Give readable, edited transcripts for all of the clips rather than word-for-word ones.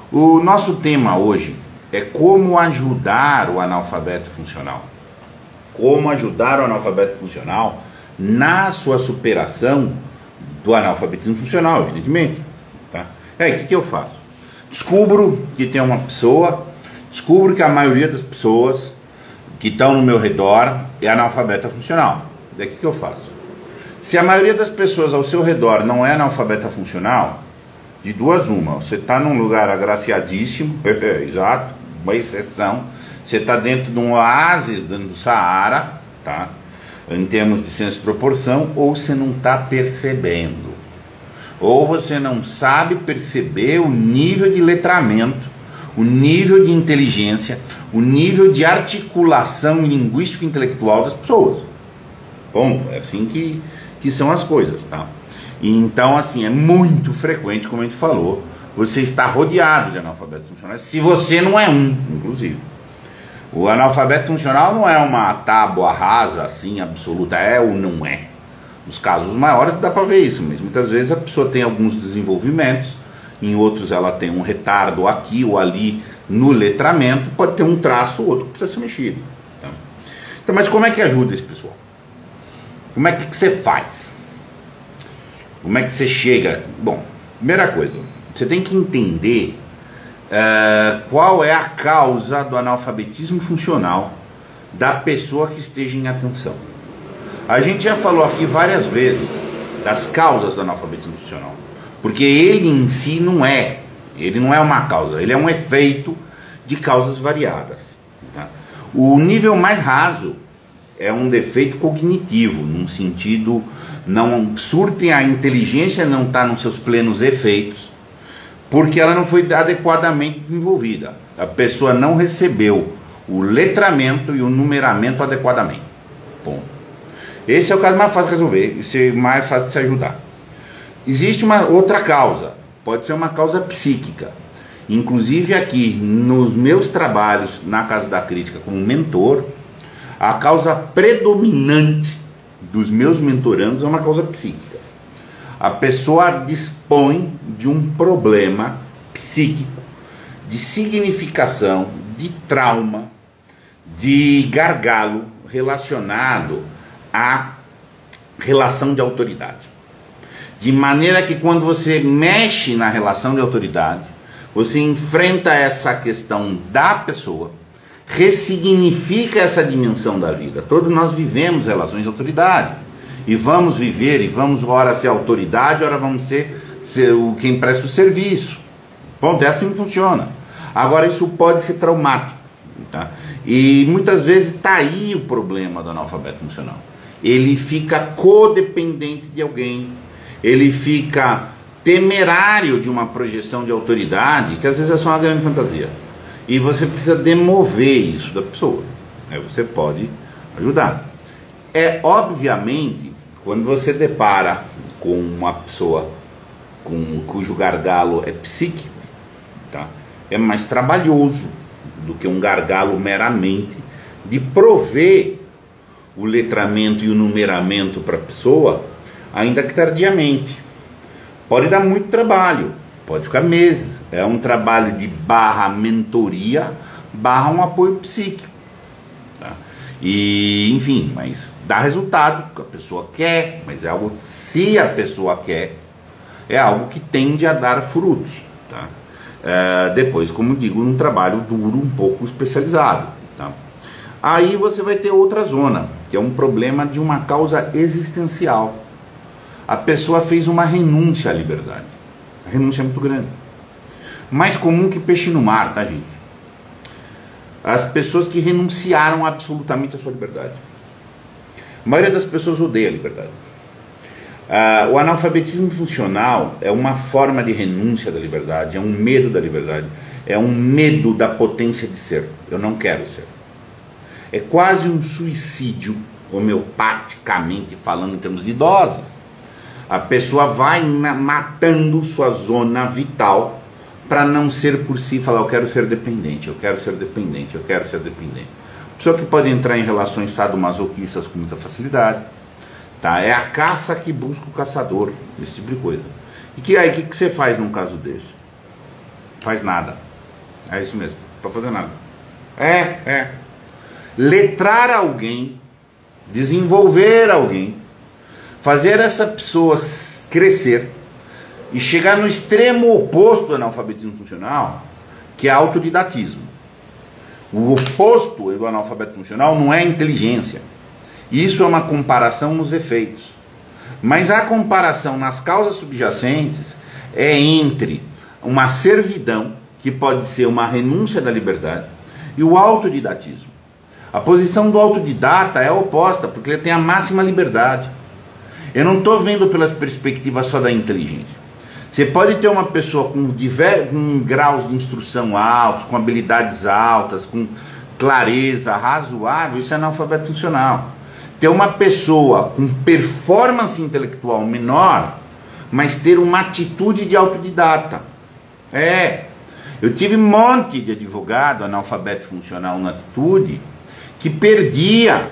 O nosso tema hoje é como ajudar o analfabeto funcional. Como ajudar o analfabeto funcional na sua superação do analfabetismo funcional, evidentemente. Tá? Aí, o que eu faço? Descubro que tem uma pessoa, descubro que a maioria das pessoas que estão no meu redor é analfabeta funcional. Daí, o que eu faço? Se a maioria das pessoas ao seu redor não é analfabeta funcional, de duas uma, você está num lugar agraciadíssimo, exato, uma exceção, você está dentro de um oásis dentro do Saara, tá? Em termos de senso de proporção, ou você não está percebendo, ou você não sabe perceber o nível de letramento, o nível de inteligência, o nível de articulação linguístico-intelectual das pessoas. Ponto. É assim que são as coisas, tá? Então, assim, é muito frequente, como a gente falou, você está rodeado de analfabetos funcionais, se você não é um, inclusive. O analfabeto funcional não é uma tábua rasa, assim, absoluta, é ou não é. Nos casos maiores dá para ver isso mesmo. Muitas vezes a pessoa tem alguns desenvolvimentos, em outros ela tem um retardo aqui ou ali no letramento, pode ter um traço ou outro que precisa ser mexido. Tá? Então, mas como é que ajuda esse pessoal? Como é que você faz? Como é que você chega? Bom, primeira coisa, você tem que entender qual é a causa do analfabetismo funcional da pessoa que esteja em atenção. A gente já falou aqui várias vezes das causas do analfabetismo funcional, porque ele em si ele não é uma causa, ele é um efeito de causas variadas. Tá? O nível mais raso é um defeito cognitivo, num sentido, não surtem a inteligência, não está nos seus plenos efeitos, porque ela não foi adequadamente desenvolvida. A pessoa não recebeu o letramento e o numeramento adequadamente. Bom, esse é o caso mais fácil de resolver, esse é mais fácil de se ajudar. Existe uma outra causa, pode ser uma causa psíquica. Inclusive aqui, nos meus trabalhos na Casa da Crítica como mentor, a causa predominante dos meus mentorandos é uma causa psíquica. A pessoa dispõe de um problema psíquico, de significação, de trauma, de gargalo relacionado à relação de autoridade. De maneira que quando você mexe na relação de autoridade, você enfrenta essa questão da pessoa, ressignifica essa dimensão da vida. Todos nós vivemos relações de autoridade e vamos viver, e vamos ora ser autoridade, ora vamos ser quem presta o serviço. Ponto, é assim que funciona. Agora, isso pode ser traumático, tá? E muitas vezes está aí o problema do analfabeto funcional. Ele fica codependente de alguém, ele fica temerário de uma projeção de autoridade, que às vezes é só uma grande fantasia. E você precisa demover isso da pessoa. Aí você pode ajudar. Obviamente, quando você depara com uma pessoa cujo gargalo é psíquico, tá? É mais trabalhoso do que um gargalo meramente de prover o letramento e o numeramento para a pessoa, ainda que tardiamente. Pode dar muito trabalho, pode ficar meses. É um trabalho de mentoria, um apoio psíquico. Tá? E, enfim, mas dá resultado, que a pessoa quer, mas é algo, se a pessoa quer, é algo que tende a dar frutos. Tá? Depois, como digo, um trabalho duro, um pouco especializado. Tá? Aí você vai ter outra zona, que é um problema de uma causa existencial. A pessoa fez uma renúncia à liberdade. A renúncia é muito grande. Mais comum que peixe no mar, tá, gente? As pessoas que renunciaram absolutamente à sua liberdade. A maioria das pessoas odeia a liberdade. O analfabetismo funcional é uma forma de renúncia da liberdade, é um medo da liberdade, é um medo da potência de ser. Eu não quero ser. É quase um suicídio, homeopaticamente falando, em termos de doses. A pessoa vai matando sua zona vital para não ser por si, falar eu quero ser dependente, eu quero ser dependente, eu quero ser dependente. Pessoa que pode entrar em relações sadomasoquistas com muita facilidade, tá? É a caça que busca o caçador, esse tipo de coisa. E aí, o que você faz num caso desse? faz nada. É isso mesmo, não pode fazer nada. Letrar alguém, desenvolver alguém, fazer essa pessoa crescer e chegar no extremo oposto do analfabetismo funcional, que é autodidatismo. O oposto do analfabeto funcional não é inteligência. Isso é uma comparação nos efeitos. Mas a comparação nas causas subjacentes é entre uma servidão, que pode ser uma renúncia da liberdade, e o autodidatismo. A posição do autodidata é oposta, porque ele tem a máxima liberdade. Eu não estou vendo pelas perspectivas só da inteligência. Você pode ter uma pessoa com graus de instrução altos, com habilidades altas, com clareza razoável, isso é analfabeto funcional. Ter uma pessoa com performance intelectual menor, mas ter uma atitude de autodidata. Eu tive um monte de advogado analfabeto funcional na atitude que perdia,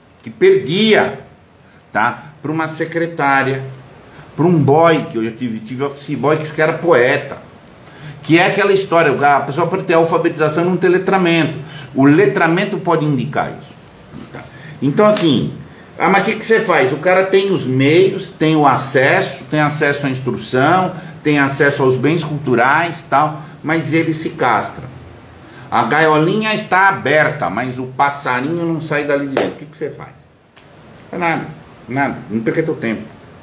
tá? Para uma secretária, para um boy, que eu já tive office boy, que esse cara era poeta. Que é aquela história, a pessoa pode ter alfabetização e não ter letramento. O letramento pode indicar isso. Tá? Então assim, mas o que você faz? O cara tem os meios, tem o acesso, tem acesso à instrução, tem acesso aos bens culturais, tal, mas ele se castra. A gaiolinha está aberta, mas o passarinho não sai dali de dentro. O que você faz? Nada, não perca teu tempo.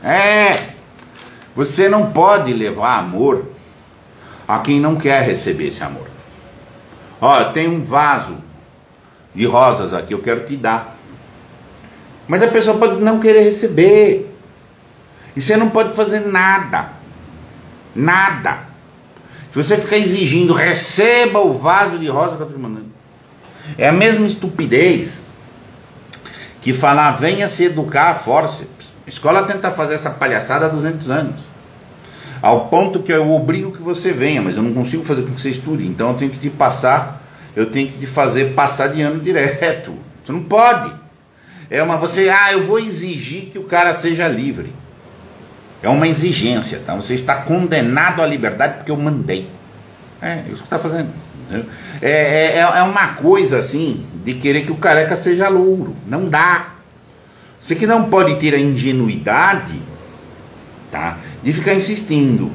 Você não pode levar amor a quem não quer receber esse amor. Tem um vaso de rosas aqui, eu quero te dar. Mas a pessoa pode não querer receber. E você não pode fazer nada. Nada. Se você ficar exigindo, receba o vaso de rosa que eu estou te mandando. É a mesma estupidez que falar, venha se educar a forceps. A escola tenta fazer essa palhaçada há 200 anos. Ao ponto que eu obrigo que você venha, mas eu não consigo fazer com que você estude. Então eu tenho que te passar, eu tenho que te fazer passar de ano direto. Você não pode. Eu vou exigir que o cara seja livre. É uma exigência, tá? Você está condenado à liberdade porque eu mandei. É isso que está fazendo. É uma coisa assim, de querer que o careca seja louro. Não dá. Você que não pode ter a ingenuidade, tá? De ficar insistindo,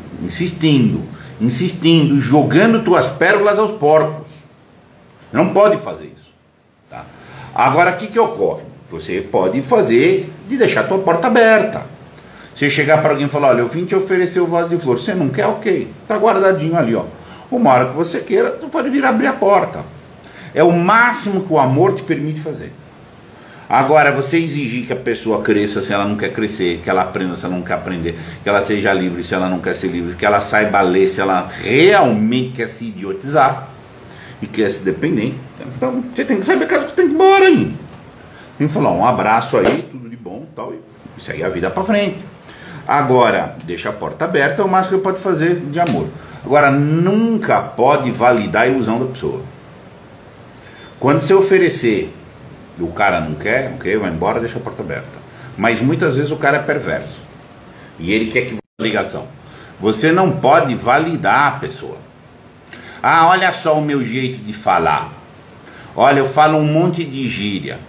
jogando tuas pérolas aos porcos. Não pode fazer isso, tá? Agora, o que ocorre? Você pode fazer de deixar tua porta aberta. Você chegar para alguém e falar, olha, eu vim te oferecer o vaso de flor. Você não quer? Ok. Tá guardadinho ali, ó. Uma hora que você queira, tu pode vir abrir a porta. É o máximo que o amor te permite fazer. Agora, você exigir que a pessoa cresça se ela não quer crescer, que ela aprenda se ela não quer aprender, que ela seja livre se ela não quer ser livre, que ela saiba ler se ela realmente quer se idiotizar e quer se depender. Então, você tem que saber que você tem que ir embora ainda. Tem que falar, um abraço aí, tudo de bom, tal, e isso aí é a vida pra frente. Agora, deixa a porta aberta, é o máximo que pode fazer de amor. Agora, nunca pode validar a ilusão da pessoa. Quando você oferecer e o cara não quer, ok, vai embora, deixa a porta aberta. Mas muitas vezes o cara é perverso. E ele quer que você tenha ligação. Você não pode validar a pessoa. Olha só o meu jeito de falar. Olha, eu falo um monte de gíria.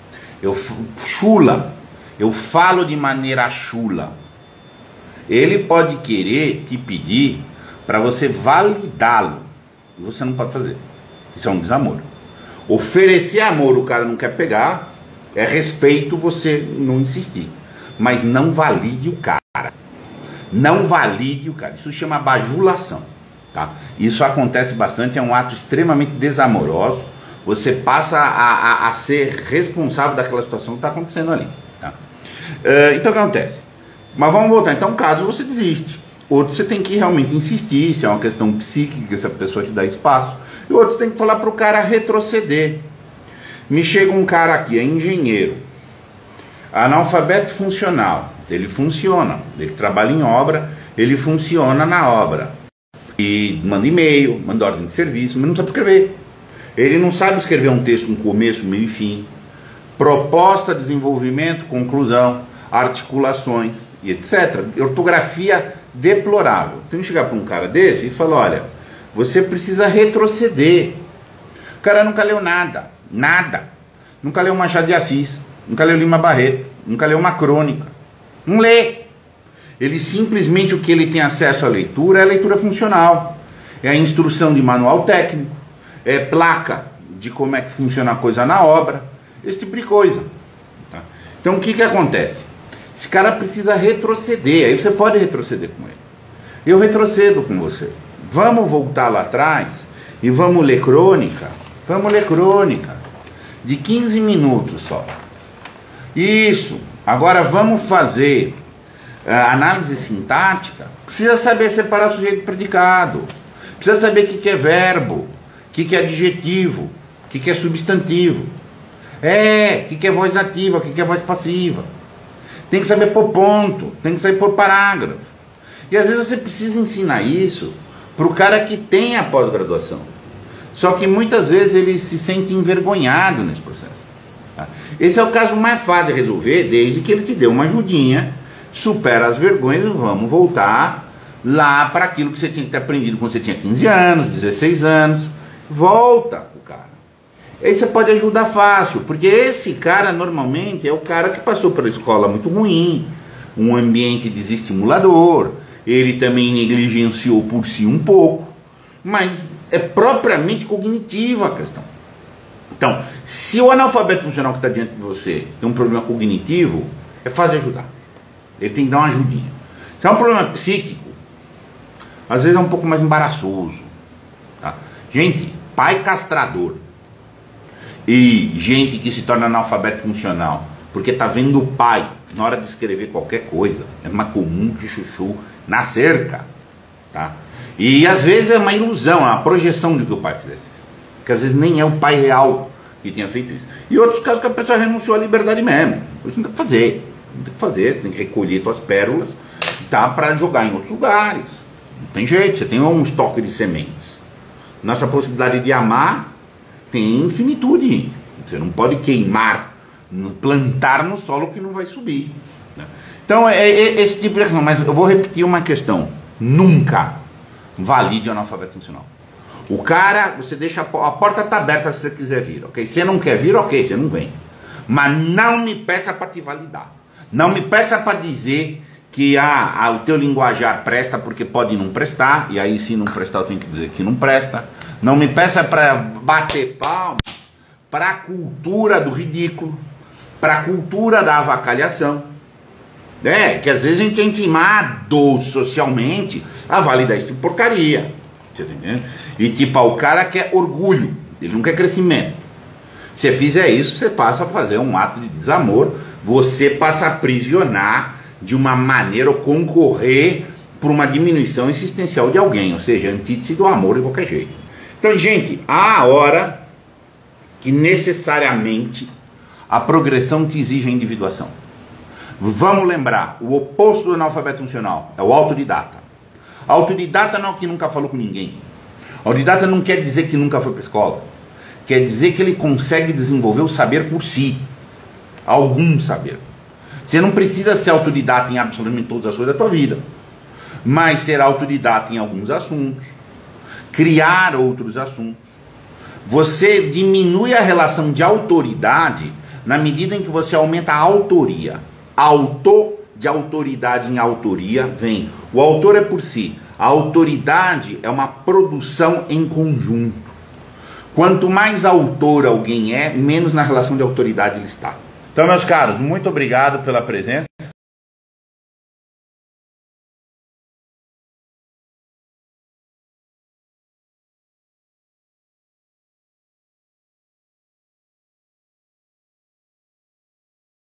Chula. Eu falo de maneira chula. Ele pode querer te pedir para você validá-lo. E você não pode fazer. Isso é um desamor. Oferecer amor, o cara não quer pegar. É respeito você não insistir. Mas não valide o cara. Não valide o cara. Isso chama bajulação. Tá? Isso acontece bastante. É um ato extremamente desamoroso. Você passa a ser responsável daquela situação que está acontecendo ali. Tá? Então o que acontece? Mas vamos voltar. Então, caso você desiste. Outro você tem que realmente insistir, se é uma questão psíquica, se a pessoa te dá espaço. E outro você tem que falar para o cara retroceder. Me chega um cara aqui, é engenheiro, analfabeto funcional. Ele funciona, ele trabalha em obra, ele funciona na obra. E manda e-mail, manda ordem de serviço, mas não sabe escrever. Ele não sabe escrever um texto com começo, meio e fim. Proposta, desenvolvimento, conclusão, articulações e etc. Ortografia deplorável. Tem que chegar para um cara desse e falar, olha, você precisa retroceder. O cara nunca leu nada, nada. Nunca leu Machado de Assis, nunca leu Lima Barreto, nunca leu uma crônica. Não lê. Ele simplesmente, o que ele tem acesso à leitura é a leitura funcional. É a instrução de manual técnico, é placa de como é que funciona a coisa na obra, esse tipo de coisa. Tá? Então o que acontece? Esse cara precisa retroceder, aí você pode retroceder com ele. Eu retrocedo com você. Vamos voltar lá atrás e vamos ler crônica. Vamos ler crônica. De 15 minutos só. Isso. Agora vamos fazer análise sintática. Precisa saber separar sujeito e predicado. Precisa saber o que é verbo, o que é adjetivo, o que é substantivo. O que é voz ativa, o que é voz passiva. Tem que saber por ponto, tem que saber por parágrafo. E às vezes você precisa ensinar isso para o cara que tem a pós-graduação. Só que muitas vezes ele se sente envergonhado nesse processo. Tá? Esse é o caso mais fácil de resolver, desde que ele te dê uma ajudinha, supera as vergonhas e vamos voltar lá para aquilo que você tinha que ter aprendido quando você tinha 15 anos, 16 anos. Volta o cara. Aí você pode ajudar fácil, porque esse cara normalmente é o cara que passou pela escola muito ruim, um ambiente desestimulador, ele também negligenciou por si um pouco, mas é propriamente cognitiva a questão. Então, se o analfabeto funcional que está diante de você tem um problema cognitivo, é fácil de ajudar. Ele tem que dar uma ajudinha. Se é um problema psíquico, às vezes é um pouco mais embaraçoso. Tá? Gente, pai castrador e gente que se torna analfabeto funcional porque está vendo o pai, na hora de escrever qualquer coisa, é mais comum que chuchu na cerca. Tá? E às vezes é uma ilusão, é uma projeção de que o pai fizesse isso. Porque às vezes nem é o pai real que tinha feito isso. E outros casos que a pessoa renunciou à liberdade mesmo. Isso não tem que fazer. Não tem que fazer, você tem que recolher suas pérolas, tá, para jogar em outros lugares. Não tem jeito, você tem um estoque de sementes. Nossa possibilidade de amar tem infinitude. Você não pode queimar, plantar no solo que não vai subir. Né? Então é esse tipo de questão. Mas eu vou repetir uma questão. Nunca valide o analfabeto funcional. O cara, você deixa a porta está aberta se você quiser vir, ok? Se você não quer vir, ok, você não vem. Mas não me peça para te validar. Não me peça para dizer que o teu linguajar presta porque pode não prestar, e aí se não prestar eu tenho que dizer que não presta. Não me peça para bater palmas para a cultura do ridículo, para a cultura da avacalhação. Que às vezes a gente é intimado socialmente a validar isso de porcaria. Você tá entendendo? E tipo, o cara quer orgulho, ele não quer crescimento. Se você fizer isso, você passa a fazer um ato de desamor, você passa a aprisionar de uma maneira ou concorrer por uma diminuição existencial de alguém, ou seja, antítese do amor de qualquer jeito. Então, gente, há a hora que necessariamente a progressão te exige a individuação. Vamos lembrar, o oposto do analfabeto funcional é o autodidata. Autodidata não é o que nunca falou com ninguém. Autodidata não quer dizer que nunca foi para a escola. Quer dizer que ele consegue desenvolver o saber por si. Algum saber. Você não precisa ser autodidata em absolutamente todas as coisas da tua vida. Mas ser autodidata em alguns assuntos. Criar outros assuntos. Você diminui a relação de autoridade na medida em que você aumenta a autoria. Autor de autoridade em autoria vem. O autor é por si. A autoridade é uma produção em conjunto. Quanto mais autor alguém é, menos na relação de autoridade ele está. Então, meus caros, muito obrigado pela presença.